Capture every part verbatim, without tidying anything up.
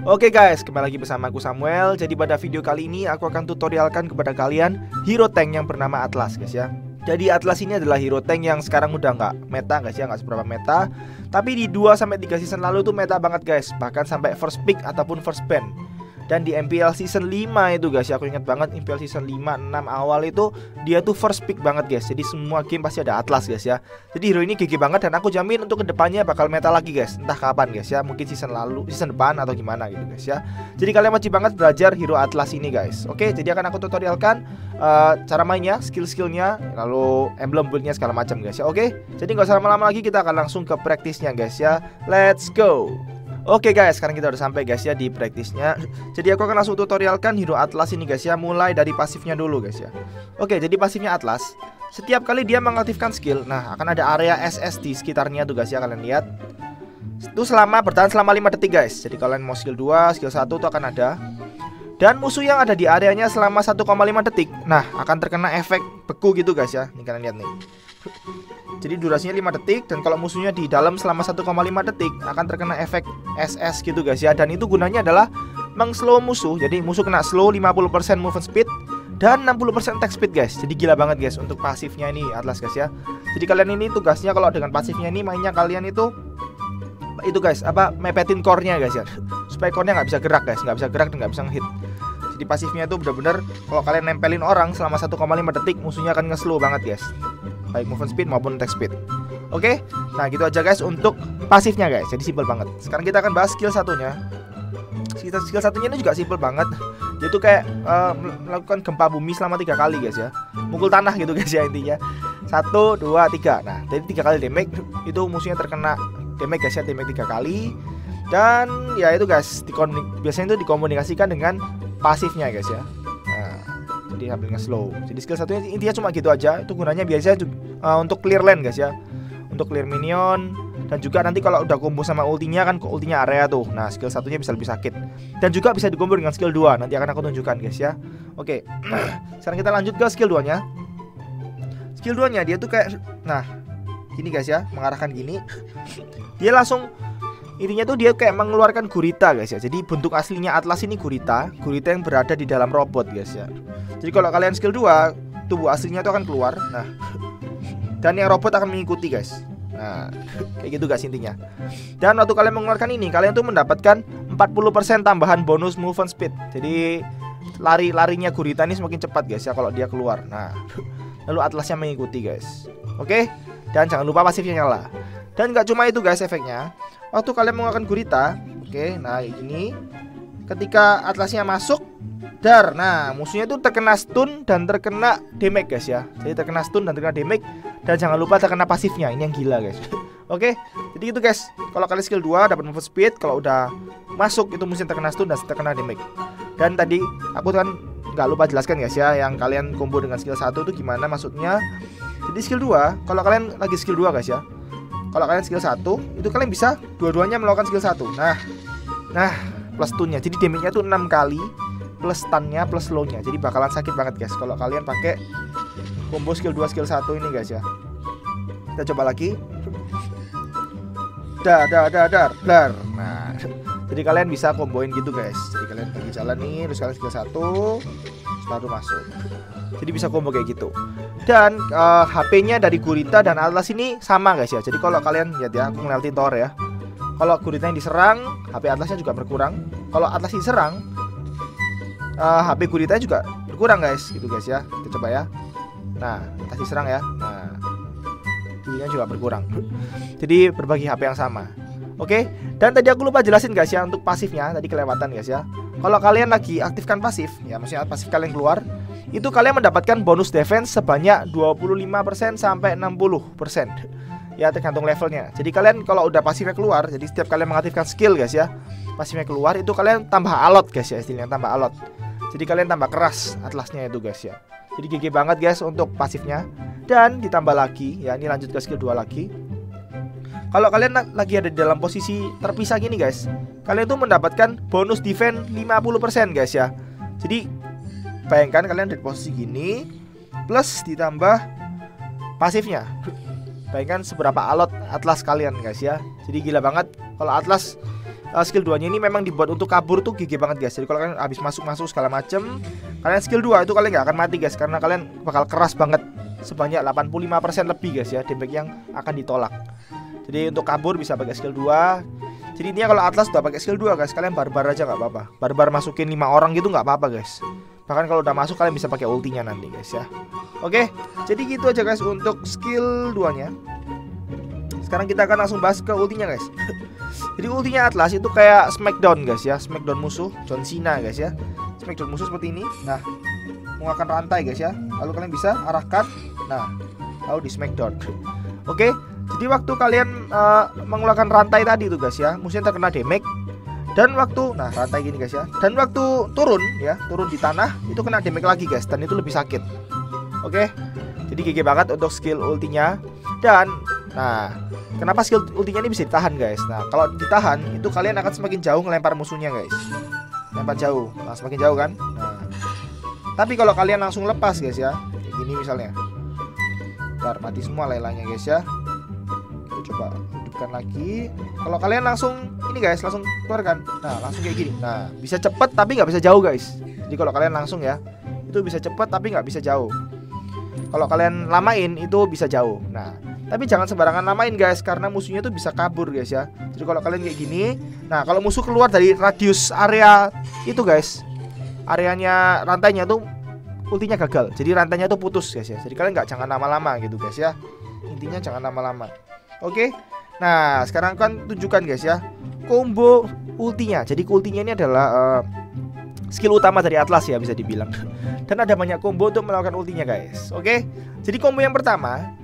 Oke guys, kembali lagi bersama aku Samuel. Jadi pada video kali ini aku akan tutorialkan kepada kalian hero tank yang bernama Atlas guys ya. Jadi Atlas ini adalah hero tank yang sekarang udah nggak meta guys ya, nggak seberapa meta. Tapi di dua sampai tiga season lalu tuh meta banget guys, bahkan sampai first pick ataupun first ban. Dan di M P L season lima itu guys ya, aku ingat banget M P L season lima, enam awal itu dia tuh first pick banget guys. Jadi semua game pasti ada Atlas guys ya. Jadi hero ini gigi banget dan aku jamin untuk kedepannya bakal meta lagi guys. Entah kapan guys ya, mungkin season lalu, season depan atau gimana gitu guys ya. Jadi kalian wajib banget belajar hero Atlas ini guys. Oke, jadi akan aku tutorialkan uh, cara mainnya, skill-skillnya, lalu emblem buildnya segala macam guys ya. Oke, jadi nggak usah lama-lama lagi, kita akan langsung ke praktisnya guys ya. Let's go. Oke guys, sekarang kita udah sampai guys ya di praktisnya. Jadi aku akan langsung tutorialkan hero Atlas ini guys ya, mulai dari pasifnya dulu guys ya. Oke, jadi pasifnya Atlas, setiap kali dia mengaktifkan skill, nah akan ada area S S di sekitarnya tuh guys ya, kalian lihat. Itu selama bertahan selama lima detik guys. Jadi kalian mau skill dua, skill satu itu akan ada. Dan musuh yang ada di areanya selama satu koma lima detik, nah akan terkena efek beku gitu guys ya. Nih kalian lihat nih. Jadi durasinya lima detik, dan kalau musuhnya di dalam selama satu koma lima detik akan terkena efek S S gitu guys ya. Dan itu gunanya adalah mengslow musuh. Jadi musuh kena slow lima puluh persen movement speed dan enam puluh persen attack speed guys. Jadi gila banget guys untuk pasifnya ini Atlas guys ya. Jadi kalian ini tugasnya kalau dengan pasifnya ini mainnya kalian itu itu guys, apa, mepetin core-nya guys ya. Supaya core-nya nggak bisa gerak guys, nggak bisa gerak dan nggak bisa ngehit. Jadi pasifnya itu benar-benar kalau kalian nempelin orang selama satu koma lima detik, musuhnya akan nge-slow banget guys, baik movement speed maupun attack speed. Oke, nah gitu aja guys untuk pasifnya guys. Jadi simple banget. Sekarang kita akan bahas skill satunya. Skill, skill satunya ini juga simple banget. Dia tuh kayak uh, melakukan gempa bumi selama tiga kali guys ya. Mukul tanah gitu guys ya intinya. Satu, dua, tiga. Nah, jadi tiga kali damage itu musuhnya terkena damage guys ya, damage tiga kali. Dan ya itu guys, biasanya itu dikomunikasikan dengan pasifnya guys ya. Nah, jadi sambil nge-slow. Jadi skill satunya intinya cuma gitu aja. Itu gunanya biasanya uh, untuk clear lane guys ya, untuk clear minion. Dan juga nanti kalau udah combo sama ultinya kan, ultinya area tuh. Nah skill satunya bisa lebih sakit. Dan juga bisa dikombo dengan skill dua. Nanti akan aku tunjukkan guys ya. Oke, sekarang kita lanjut ke skill dua nya. Skill dua nya dia tuh kayak, nah gini guys ya, mengarahkan gini. Dia langsung, intinya tuh dia kayak mengeluarkan gurita guys ya. Jadi bentuk aslinya Atlas ini gurita. Gurita yang berada di dalam robot guys ya. Jadi kalau kalian skill dua, tubuh aslinya tuh akan keluar. Nah, dan yang robot akan mengikuti guys. Nah, kayak gitu guys intinya. Dan waktu kalian mengeluarkan ini, kalian tuh mendapatkan empat puluh persen tambahan bonus movement speed. Jadi lari-larinya gurita ini semakin cepat guys ya kalau dia keluar. Nah, lalu Atlasnya mengikuti guys. Oke, dan jangan lupa pasifnya nyala. Dan nggak cuma itu guys efeknya. Waktu kalian mengeluarkan gurita, oke, nah ini ketika Atlasnya masuk, dar, nah musuhnya itu terkena stun dan terkena damage guys ya. Jadi terkena stun dan terkena damage. Dan jangan lupa terkena pasifnya, ini yang gila guys. Oke, jadi itu guys. Kalau kalian skill dua dapat movement speed, kalau udah masuk itu musuhnya terkena stun dan terkena damage. Dan tadi aku kan nggak lupa jelaskan guys ya, yang kalian combo dengan skill satu itu gimana maksudnya. Jadi skill dua, kalau kalian lagi skill dua guys ya, kalau kalian skill satu, itu kalian bisa dua-duanya melakukan skill satu. Nah, nah plus stunnya. Jadi damage-nya tuh enam kali, plus stun-nya, plus slow-nya. Jadi bakalan sakit banget guys kalau kalian pakai combo skill dua skill satu ini guys ya. Kita coba lagi. Dar, dar, dar, dar, dar. Nah, jadi kalian bisa komboin gitu guys. Jadi kalian pergi jalan nih, terus kalian skill satu, baru masuk. Jadi bisa combo kayak gitu. Dan uh, H P-nya dari gurita dan Atlas ini sama guys ya. Jadi kalau kalian lihat ya, aku ngeliatin Thor ya. Kalau gurita yang diserang, H P Atlasnya juga berkurang. Kalau Atlas diserang, uh, H P gurita juga berkurang guys. Gitu guys ya. Kita coba ya. Nah, Atlas diserang ya. Nah, gurita juga berkurang. Jadi berbagi H P yang sama. Oke. Dan tadi aku lupa jelasin guys ya untuk pasifnya. Tadi kelewatan guys ya. Kalau kalian lagi aktifkan pasif, ya maksudnya pasif kalian keluar, itu kalian mendapatkan bonus defense sebanyak dua puluh lima persen sampai enam puluh persen. Ya tergantung levelnya. Jadi kalian kalau udah pasifnya keluar, jadi setiap kalian mengaktifkan skill guys ya, pasifnya keluar, itu kalian tambah alot guys ya, istilahnya tambah alot. Jadi kalian tambah keras Atlasnya itu guys ya. Jadi G G banget guys untuk pasifnya. Dan ditambah lagi, ya ini lanjut ke skill dua lagi. Kalau kalian lagi ada di dalam posisi terpisah gini guys, kalian tuh mendapatkan bonus defense lima puluh persen guys ya. Jadi bayangkan kalian di posisi gini plus ditambah pasifnya. Bayangkan seberapa alot Atlas kalian guys ya. Jadi gila banget. Kalau Atlas uh, skill dua nya ini memang dibuat untuk kabur tuh G G banget guys. Jadi kalau kalian habis masuk-masuk segala macem, kalian skill dua itu kalian nggak akan mati guys, karena kalian bakal keras banget sebanyak delapan puluh lima persen lebih guys ya damage yang akan ditolak. Jadi untuk kabur bisa pakai skill dua. Jadi intinya kalau Atlas udah pakai skill dua guys, kalian barbar aja nggak apa-apa. Barbar masukin lima orang gitu nggak apa-apa guys. Bahkan kalau udah masuk kalian bisa pakai ultinya nanti guys ya. Oke, jadi gitu aja guys untuk skill dua nya. Sekarang kita akan langsung bahas ke ultinya guys. Jadi ultinya Atlas itu kayak Smackdown guys ya, Smackdown musuh John Cena guys ya. Smackdown musuh seperti ini. Nah, mengeluarkan rantai guys ya. Lalu kalian bisa arahkan. Nah, lalu di Smackdown. Oke, jadi waktu kalian uh, mengeluarkan rantai tadi itu guys ya, musuhnya terkena damage. Dan waktu, nah rantai gini guys ya. Dan waktu turun ya, turun di tanah itu kena damage lagi guys, dan itu lebih sakit. Oke, jadi G G banget untuk skill ultinya. Dan nah, kenapa skill ultinya ini bisa ditahan guys? Nah, kalau ditahan itu kalian akan semakin jauh ngelempar musuhnya guys. Lempar jauh, nah semakin jauh kan. Nah, tapi kalau kalian langsung lepas guys ya, kayak gini misalnya, ntar mati semua lelanya guys ya. Kita coba hidupkan lagi. Kalau kalian langsung ini guys, langsung keluarkan. Nah, langsung kayak gini. Nah, bisa cepet tapi nggak bisa jauh guys. Jadi kalau kalian langsung ya, itu bisa cepet tapi nggak bisa jauh. Kalau kalian lamain itu bisa jauh. Nah, tapi jangan sembarangan lamain guys, karena musuhnya tuh bisa kabur guys ya. Jadi kalau kalian kayak gini, nah kalau musuh keluar dari radius area itu guys, areanya rantainya tuh ultinya gagal. Jadi rantainya tuh putus guys ya. Jadi kalian nggak jangan lama-lama gitu guys ya. Intinya jangan lama-lama. Oke. Nah, sekarang kan tunjukkan guys ya combo ultinya. Jadi ultinya ini adalah uh, skill utama dari Atlas ya bisa dibilang. Dan ada banyak combo untuk melakukan ultinya guys. Oke. Jadi combo yang pertama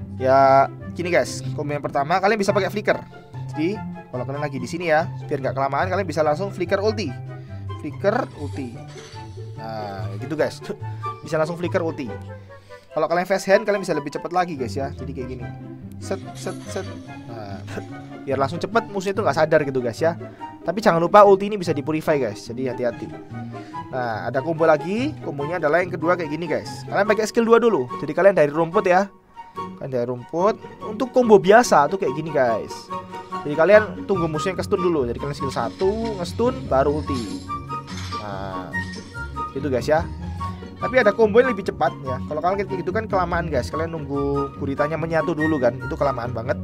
ya gini guys. Combo yang pertama kalian bisa pakai flicker. Jadi kalau kalian lagi di sini ya, biar nggak kelamaan kalian bisa langsung flicker ulti. Flicker ulti. Nah, gitu guys. Bisa langsung flicker ulti. Kalau kalian fast hand kalian bisa lebih cepat lagi guys ya. Jadi kayak gini. Set set set. Nah, biar langsung cepet musuhnya itu nggak sadar gitu guys ya. Tapi jangan lupa ulti ini bisa di purify guys. Jadi hati-hati. Nah, ada combo lagi. Kombonya adalah yang kedua kayak gini guys. Kalian pakai skill dua dulu. Jadi kalian dari rumput ya. Kalian dari rumput. Untuk combo biasa tuh kayak gini guys. Jadi kalian tunggu musuhnya ke stun dulu. Jadi kalian skill satu nge-stun baru ulti. Nah, gitu guys ya. Tapi ada combo yang lebih cepat ya. Kalau kalian kayak gitu kan kelamaan guys. Kalian nunggu guritanya menyatu dulu kan. Itu kelamaan banget.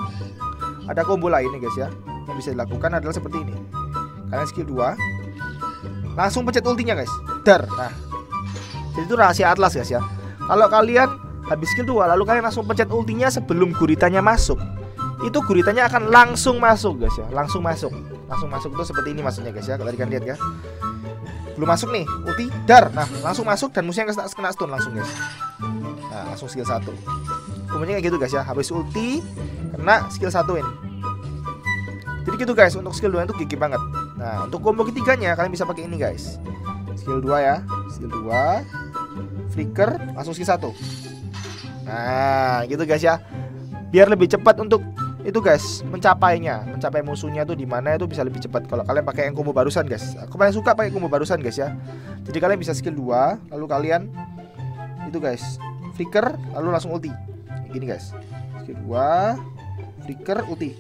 Ada combo lain nih guys ya. Yang bisa dilakukan adalah seperti ini. Kalian skill dua langsung pencet ultinya guys. Dar. Nah, jadi itu rahasia Atlas guys ya. Kalau kalian habis skill dua lalu kalian langsung pencet ultinya sebelum guritanya masuk, itu guritanya akan langsung masuk guys ya. Langsung masuk. Langsung masuk itu seperti ini maksudnya guys ya. Kalau kalian lihat ya. Belum masuk nih, ulti, dar. Nah, langsung masuk dan musuhnya kena, kena stun langsung guys. Nah, langsung skill satu. Umumnya kayak gitu guys ya. Habis ulti kena skill satu ini. Jadi gitu guys, untuk skill dua itu gigi banget. Nah, untuk combo ketiganya kalian bisa pakai ini guys. Skill dua ya. Skill dua, flicker, langsung skill satu. Nah, gitu guys ya. Biar lebih cepat untuk itu guys, mencapainya, mencapai musuhnya tuh di mana itu bisa lebih cepat kalau kalian pakai yang combo barusan guys. Aku paling suka pakai combo barusan guys ya. Jadi kalian bisa skill dua, lalu kalian itu guys, flicker, lalu langsung ulti. Gini guys. Skill dua, flicker, ulti.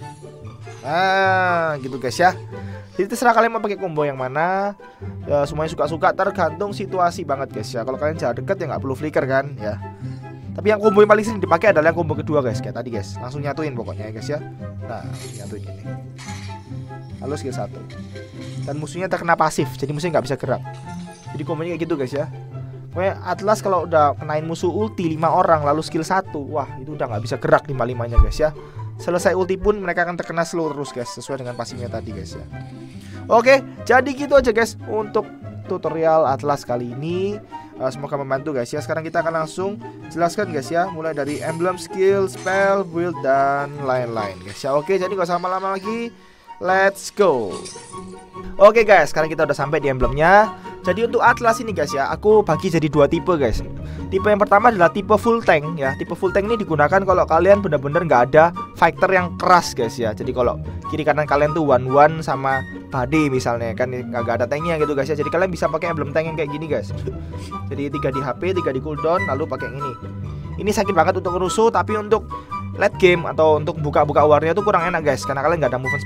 Nah, gitu guys ya. Jadi terserah kalian mau pakai combo yang mana. Ya, semuanya suka-suka, tergantung situasi banget guys ya. Kalau kalian jarak dekat ya nggak perlu flicker kan ya. Tapi yang combo yang paling sering dipakai adalah yang combo kedua guys, kayak tadi guys. Langsung nyatuin pokoknya ya guys ya. Nah, nyatuin gini. Lalu skill satu. Dan musuhnya terkena pasif, jadi musuhnya nggak bisa gerak. Jadi kombonya kayak gitu guys ya. Pokoknya Atlas kalau udah kenain musuh ulti lima orang lalu skill satu, wah itu udah nggak bisa gerak lima-limanya guys ya. Selesai ulti pun mereka akan terkena slow terus guys, sesuai dengan pasifnya tadi guys ya. Oke, jadi gitu aja guys untuk tutorial Atlas kali ini. Uh, semoga membantu guys ya. Sekarang kita akan langsung jelaskan guys ya, mulai dari emblem, skill, spell, build, dan lain-lain guys ya. Oke, jadi gak usah lama-lama lagi, let's go. Oke guys, sekarang kita udah sampai di emblemnya. Jadi untuk Atlas ini guys ya, aku bagi jadi dua tipe guys. Tipe yang pertama adalah tipe full tank ya. Tipe full tank ini digunakan kalau kalian benar-benar nggak ada fighter yang keras guys ya. Jadi kalau kiri kanan kalian tuh one one sama body misalnya kan, nggak ada tanknya gitu guys ya. Jadi kalian bisa pakai emblem tank yang kayak gini guys. Jadi tiga di H P, tiga di cooldown, lalu pakai yang ini. Ini sakit banget untuk rusuh, tapi untuk late game atau untuk buka-buka warnya tuh kurang enak guys, karena kalian nggak ada movement speed.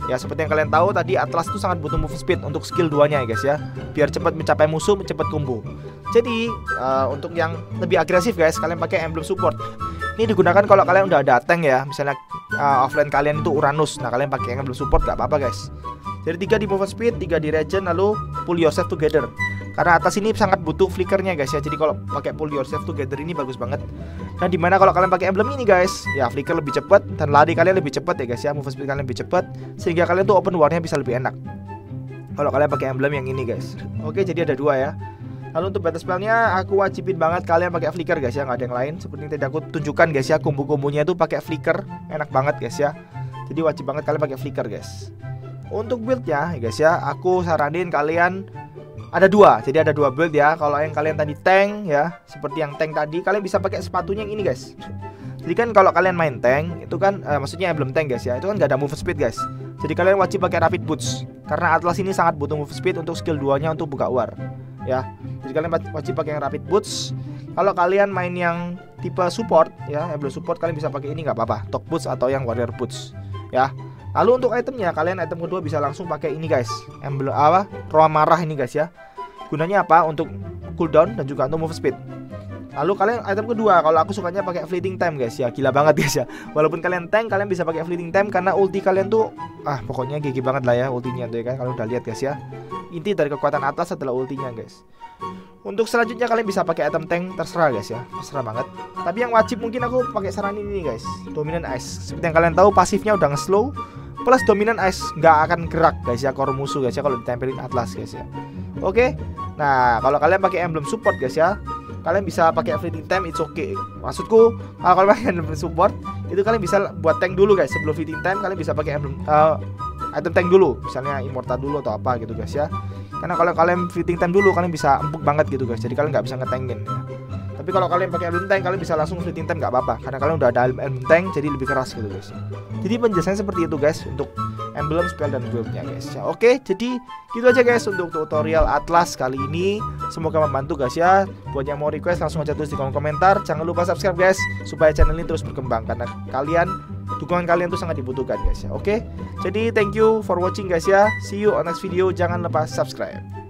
Ya seperti yang kalian tahu tadi Atlas itu sangat butuh move speed untuk skill duanya ya guys ya, biar cepat mencapai musuh, cepat combo. Jadi uh, untuk yang lebih agresif guys, kalian pakai emblem support. Ini digunakan kalau kalian udah ada tank ya, misalnya uh, offline kalian itu Uranus. Nah kalian pakai emblem support gak apa-apa guys. Jadi tiga di move speed, tiga di regen, lalu pull yourself together. Karena atas ini sangat butuh flickernya guys ya. Jadi kalau pakai pull yourself together ini bagus banget. Nah dimana kalau kalian pakai emblem ini guys, ya flicker lebih cepat dan lari kalian lebih cepat ya guys ya. Move speed kalian lebih cepat, sehingga kalian tuh open war-nya bisa lebih enak kalau kalian pakai emblem yang ini guys. Oke, jadi ada dua ya. Lalu untuk battle spellnya aku wajibin banget kalian pakai flicker guys ya, nggak ada yang lain. Seperti yang tadi aku tunjukkan guys ya, combo-kombonya itu pakai flicker, enak banget guys ya. Jadi wajib banget kalian pakai flicker guys. Untuk buildnya guys ya, aku saranin kalian ada dua, jadi ada dua build ya. Kalau yang kalian tadi tank ya, seperti yang tank tadi, kalian bisa pakai sepatunya yang ini guys. Jadi kan kalau kalian main tank itu kan, eh, maksudnya emblem tank guys ya, itu kan gak ada move speed guys. Jadi kalian wajib pakai rapid boots, karena Atlas ini sangat butuh move speed untuk skill duanya untuk buka war ya. Jadi kalian wajib pakai yang rapid boots. Kalau kalian main yang tipe support ya, emblem support, kalian bisa pakai ini nggak apa-apa, talk boots atau yang warrior boots ya. Lalu untuk itemnya, kalian item kedua bisa langsung pakai ini guys, emblem apa, roa marah ini guys ya. Gunanya apa? Untuk cooldown dan juga untuk move speed. Lalu kalian item kedua, kalau aku sukanya pakai fleeting time guys ya, gila banget guys ya. Walaupun kalian tank, kalian bisa pakai fleeting time karena ulti kalian tuh, ah pokoknya gigi banget lah ya ultinya tuh ya kan. Kalau udah lihat guys ya, inti dari kekuatan Atlas adalah ultinya guys. Untuk selanjutnya kalian bisa pakai item tank, terserah guys ya, terserah banget. Tapi yang wajib mungkin aku pakai saran ini guys, Dominant Ice. Seperti yang kalian tahu pasifnya udah nge-slow, plus Dominant Ice nggak akan gerak guys ya core musuh guys ya kalau ditempelin Atlas guys ya. Oke, nah kalau kalian pakai emblem support guys ya, kalian bisa pakai fleeting time, it's okay. Maksudku kalau kalian pakai emblem support itu kalian bisa buat tank dulu guys. Sebelum fleeting time kalian bisa pakai emblem uh, item tank dulu, misalnya immortal dulu atau apa gitu guys ya. Karena kalau kalian fleeting time dulu, kalian bisa empuk banget gitu guys. Jadi kalian nggak bisa ngetangin ya. Tapi kalau kalian pakai emblem tank, kalian bisa langsung fleeting time nggak apa-apa, karena kalian udah ada emblem tank, jadi lebih keras gitu guys. Jadi penjelasannya seperti itu guys untuk emblem, spell, dan buildnya guys ya. Oke, jadi gitu aja guys untuk tutorial Atlas kali ini. Semoga membantu guys ya. Buat yang mau request langsung aja tulis di kolom komentar. Jangan lupa subscribe guys, supaya channel ini terus berkembang, karena kalian, dukungan kalian tuh sangat dibutuhkan guys ya. Oke, jadi thank you for watching guys ya. See you on next video. Jangan lupa subscribe.